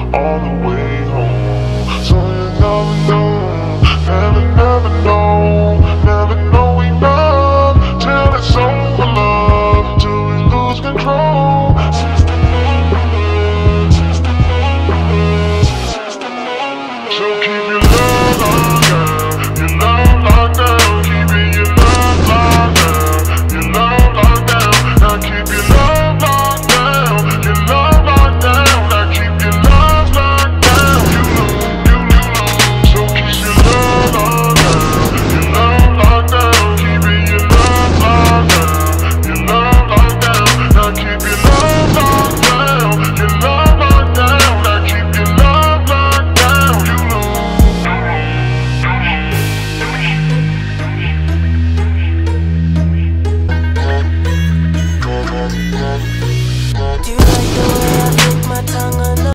all the way home. So you never know, never know, never know enough till it's over, love, till we lose control. So keep your love locked down, your love locked down, keeping your love locked down, your love locked down. Now keep your love locked down, your love locked down. Now keep your love locked down. You lose. So keep your love locked down, your love locked down, keeping your love locked down, your love locked down. Now keep your love locked down, your love locked down. Now keep your love locked down. You lose. Do